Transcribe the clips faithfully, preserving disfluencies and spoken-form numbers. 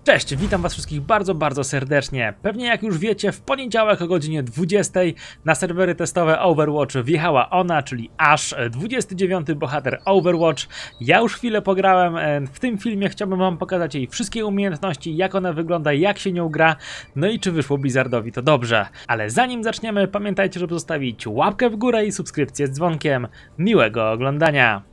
Cześć, witam was wszystkich bardzo, bardzo serdecznie. Pewnie jak już wiecie, w poniedziałek o godzinie dwudziestej na serwery testowe Overwatch wjechała ona, czyli Ash, dwudziesty dziewiąty bohater Overwatch. Ja już chwilę pograłem, w tym filmie chciałbym wam pokazać jej wszystkie umiejętności, jak ona wygląda, jak się nią gra, no i czy wyszło Blizzardowi to dobrze. Ale zanim zaczniemy, pamiętajcie, żeby zostawić łapkę w górę i subskrypcję z dzwonkiem. Miłego oglądania!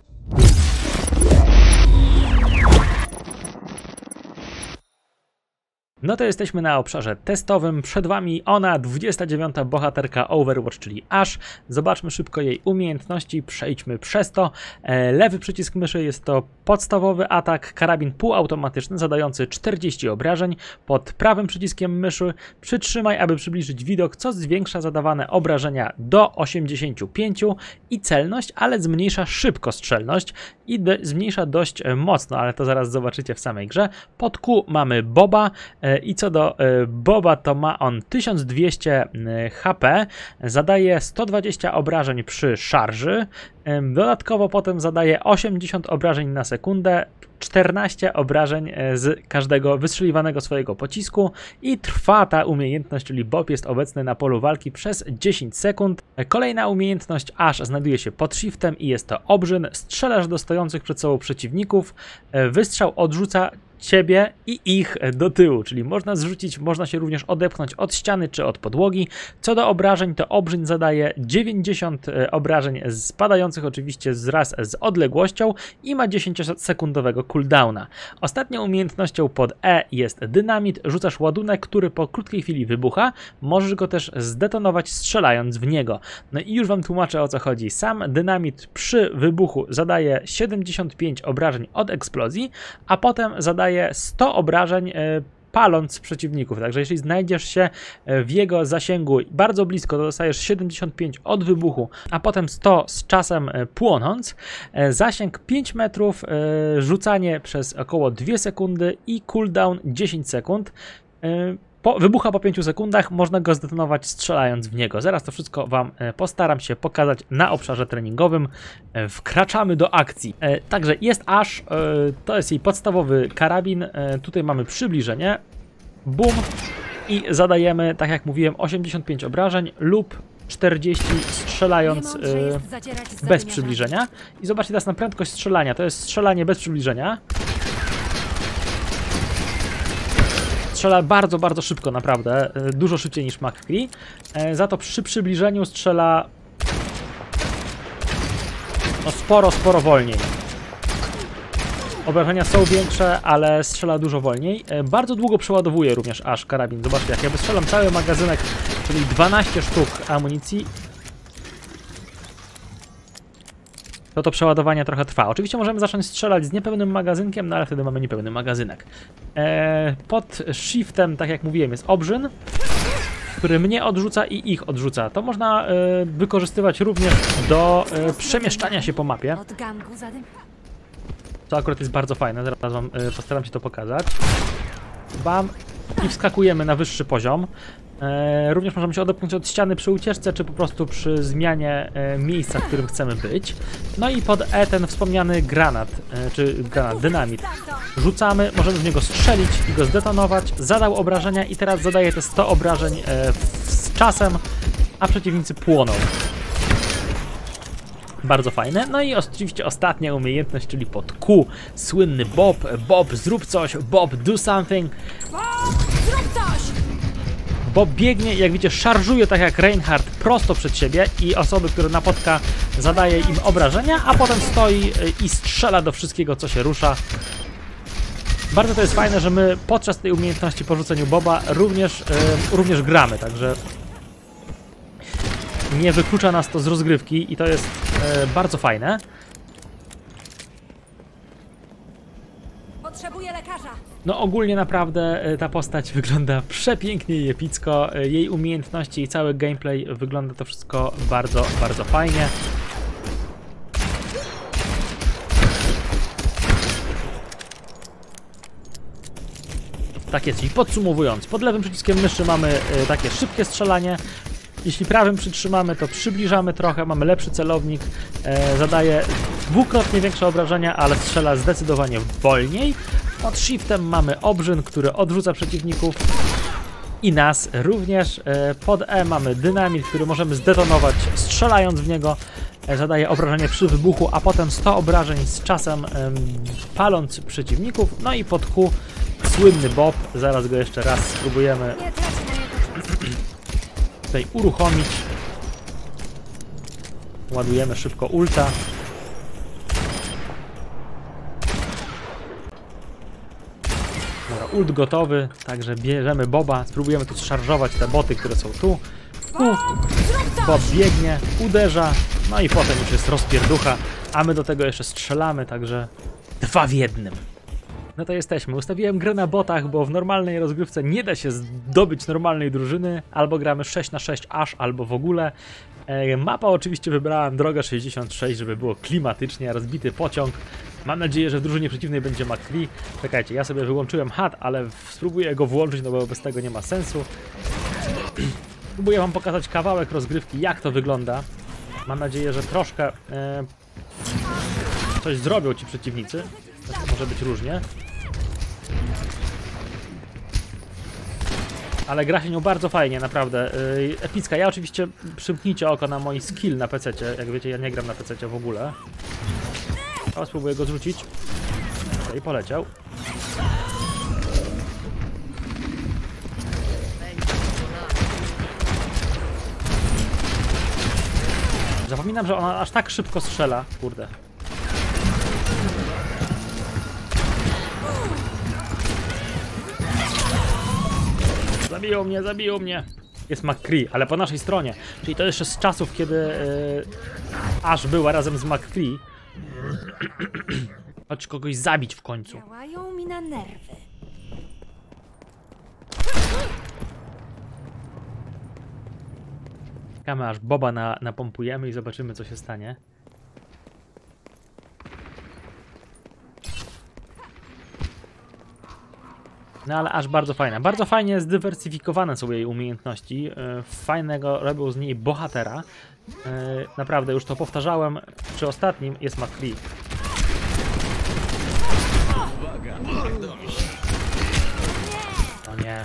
No to jesteśmy na obszarze testowym, przed wami ona, dwudziesta dziewiąta bohaterka Overwatch, czyli Ash. Zobaczmy szybko jej umiejętności, przejdźmy przez to. E, lewy przycisk myszy jest to podstawowy atak, karabin półautomatyczny zadający czterdzieści obrażeń. Pod prawym przyciskiem myszy przytrzymaj, aby przybliżyć widok, co zwiększa zadawane obrażenia do osiemdziesięciu pięciu i celność, ale zmniejsza szybkostrzelność i zmniejsza dość mocno, ale to zaraz zobaczycie w samej grze. Pod Q mamy Boba. I co do Boba, to ma on tysiąc dwieście H P, zadaje sto dwadzieścia obrażeń przy szarży, dodatkowo potem zadaje osiemdziesiąt obrażeń na sekundę, czternaście obrażeń z każdego wystrzeliwanego swojego pocisku i trwa ta umiejętność, czyli Bob jest obecny na polu walki przez dziesięć sekund. Kolejna umiejętność Ash znajduje się pod shiftem i jest to obrzyn. Strzelasz do stojących przed sobą przeciwników, wystrzał odrzuca ciebie i ich do tyłu, czyli można zrzucić, można się również odepchnąć od ściany czy od podłogi. Co do obrażeń, to obrzyn zadaje dziewięćdziesiąt obrażeń spadających oczywiście wraz z odległością i ma dziesięciosekundowego cooldowna. Ostatnią umiejętnością pod E jest dynamit. Rzucasz ładunek, który po krótkiej chwili wybucha. Możesz go też zdetonować strzelając w niego. No i już wam tłumaczę, o co chodzi. Sam dynamit przy wybuchu zadaje siedemdziesiąt pięć obrażeń od eksplozji, a potem zadaje sto obrażeń paląc przeciwników, także jeśli znajdziesz się w jego zasięgu bardzo blisko, to dostajesz siedemdziesiąt pięć od wybuchu, a potem sto z czasem płonąc. Zasięg pięć metrów, rzucanie przez około dwie sekundy i cooldown dziesięć sekund. Po, wybucha po pięciu sekundach, można go zdetonować strzelając w niego. Zaraz to wszystko wam postaram się pokazać na obszarze treningowym. Wkraczamy do akcji. E, także jest Ash, e, to jest jej podstawowy karabin. E, tutaj mamy przybliżenie. Bum. I zadajemy, tak jak mówiłem, osiemdziesiąt pięć obrażeń lub czterdzieści strzelając e, bez przybliżenia. I zobaczcie teraz na prędkość strzelania. To jest strzelanie bez przybliżenia. Strzela bardzo, bardzo szybko, naprawdę. Dużo szybciej niż McCree. Za to przy przybliżeniu strzela no sporo, sporo wolniej. Obrażenia są większe, ale strzela dużo wolniej. Bardzo długo przeładowuje również Ash karabin. Zobaczcie, jak ja wystrzelam cały magazynek, czyli dwanaście sztuk amunicji, to to przeładowanie trochę trwa. Oczywiście możemy zacząć strzelać z niepełnym magazynkiem, no ale wtedy mamy niepełny magazynek. Eee, pod shiftem, tak jak mówiłem, jest obrzyn, który mnie odrzuca i ich odrzuca. To można e, wykorzystywać również do e, przemieszczania się po mapie. To akurat jest bardzo fajne, zaraz wam e, postaram się to pokazać. Bam! I wskakujemy na wyższy poziom. E, również możemy się odepchnąć od ściany przy ucieczce, czy po prostu przy zmianie e, miejsca, w którym chcemy być. No i pod E ten wspomniany granat, e, czy granat, dynamit. Rzucamy, możemy w niego strzelić i go zdetonować. Zadał obrażenia i teraz zadaje te sto obrażeń e, z czasem, a przeciwnicy płoną. Bardzo fajne. No i oczywiście ostatnia umiejętność, czyli pod Q. Słynny Bob. Bob, zrób coś. Bob, do something. Zrób coś! Bob biegnie i jak widzicie szarżuje tak jak Reinhardt prosto przed siebie i osoby, które napotka, zadaje im obrażenia, a potem stoi i strzela do wszystkiego, co się rusza. Bardzo to jest fajne, że my podczas tej umiejętności po rzuceniu Boba również, yy, również gramy, także nie wyklucza nas to z rozgrywki i to jest yy, bardzo fajne. Potrzebuję lekarza. No ogólnie naprawdę ta postać wygląda przepięknie i epicko. Jej umiejętności i cały gameplay wygląda to wszystko bardzo, bardzo fajnie. Tak jest, i podsumowując, pod lewym przyciskiem myszy mamy takie szybkie strzelanie. Jeśli prawym przytrzymamy, to przybliżamy trochę, mamy lepszy celownik, e, zadaje dwukrotnie większe obrażenia, ale strzela zdecydowanie wolniej. Pod shiftem mamy obrzyn, który odrzuca przeciwników i nas również. Pod E mamy dynamit, który możemy zdetonować strzelając w niego. Zadaje obrażenie przy wybuchu, a potem sto obrażeń z czasem paląc przeciwników. No i pod Q słynny Bob. Zaraz go jeszcze raz spróbujemy tutaj uruchomić. Ładujemy szybko ulta. Dobra, ult gotowy, także bierzemy Boba, spróbujemy tu zszarżować te boty, które są tu. Tu Bob biegnie, uderza, no i potem już jest rozpierducha, a my do tego jeszcze strzelamy, także dwa w jednym. No to jesteśmy. Ustawiłem grę na botach, bo w normalnej rozgrywce nie da się zdobyć normalnej drużyny. Albo gramy sześć na sześć aż, albo w ogóle. E, mapa oczywiście wybrałem drogę sześćdziesiąt sześć, żeby było klimatycznie, rozbity pociąg. Mam nadzieję, że w drużynie przeciwnej będzie McCree. Czekajcie, ja sobie wyłączyłem H U D, ale spróbuję go włączyć, no bo bez tego nie ma sensu. Spróbuję wam pokazać kawałek rozgrywki, jak to wygląda. Mam nadzieję, że troszkę e, coś zrobią ci przeciwnicy. Może być różnie. Ale gra się nią bardzo fajnie, naprawdę. Yy, epicka. Ja oczywiście przymknijcie oko na mój skill na pececie. Jak wiecie, ja nie gram na pececie w ogóle. O, spróbuję go zrzucić. I poleciał. Zapominam, że ona aż tak szybko strzela. Kurde. Zabiją mnie, zabiją mnie. Jest McCree, ale po naszej stronie. Czyli to jeszcze z czasów, kiedy yy, Ash była razem z McCree. Chodź kogoś zabić w końcu. Działają mi na nerwy. Czekamy aż Boba na, napompujemy i zobaczymy, co się stanie. No ale aż bardzo fajna. Bardzo fajnie zdywersyfikowane są jej umiejętności. Yy, fajnego robią z niej bohatera. Yy, naprawdę, już to powtarzałem przy ostatnim, jest McCree. O nie.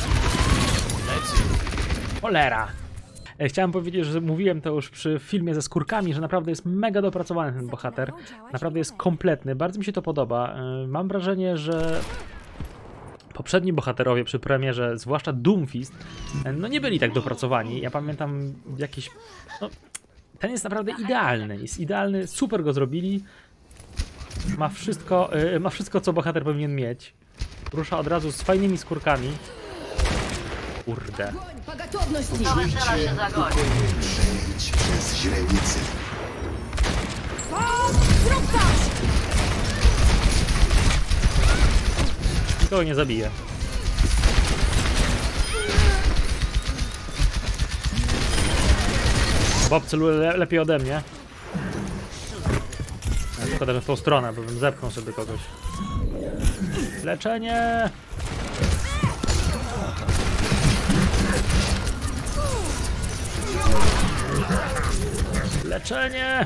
Cholera. Yy, chciałem powiedzieć, że mówiłem to już przy filmie ze skórkami, że naprawdę jest mega dopracowany ten bohater. Naprawdę jest kompletny. Bardzo mi się to podoba. Yy, mam wrażenie, że poprzedni bohaterowie przy premierze, zwłaszcza Doomfist, no nie byli tak dopracowani. Ja pamiętam jakieś... No, ten jest naprawdę idealny. Jest idealny, super go zrobili. Ma wszystko, yy, ma wszystko, co bohater powinien mieć. Rusza od razu z fajnymi skórkami. Kurde. Przejdź przez źrenicę. Zrób coś! Nikogo nie zabije. Bob celuje le lepiej ode mnie. Szkoda, że w tą stronę, bo bym zepchnął sobie kogoś. Leczenie! Leczenie!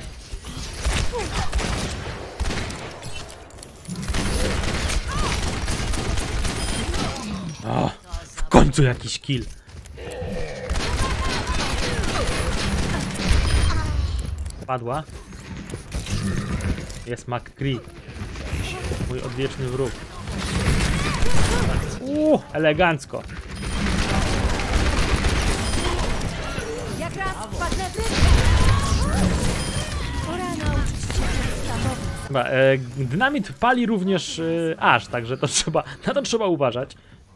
O, w końcu jakiś kill. Padła. Jest McCree. Mój odwieczny wróg. Uuu, elegancko. Jak raz wpadnę w rybę. Pora nauczyć się podstawowych. Chyba, e, dynamit pali również e, aż, także to trzeba, na to trzeba uważać.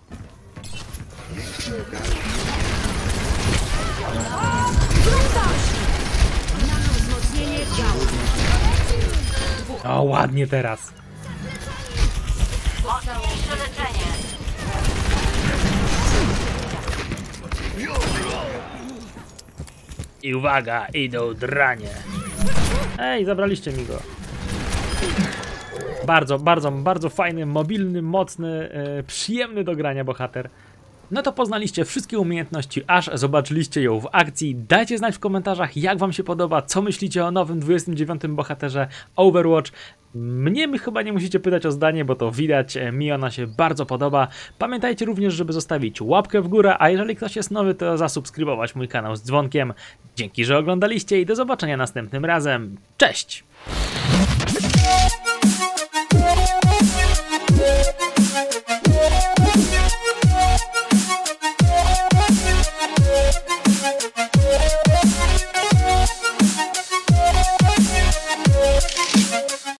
Zrób coś! Wzmocnienie działu. O, ładnie teraz. Mocniejsze leczenie. I uwaga, idą dranie. Ej, zabraliście mi go. Bardzo, bardzo, bardzo fajny, mobilny, mocny, e, przyjemny do grania bohater. No to poznaliście wszystkie umiejętności Ash, zobaczyliście ją w akcji. Dajcie znać w komentarzach, jak wam się podoba, co myślicie o nowym dwudziestym dziewiątym bohaterze Overwatch. Mnie my chyba nie musicie pytać o zdanie, bo to widać, mi ona się bardzo podoba. Pamiętajcie również, żeby zostawić łapkę w górę, a jeżeli ktoś jest nowy, to zasubskrybować mój kanał z dzwonkiem. Dzięki, że oglądaliście i do zobaczenia następnym razem. Cześć!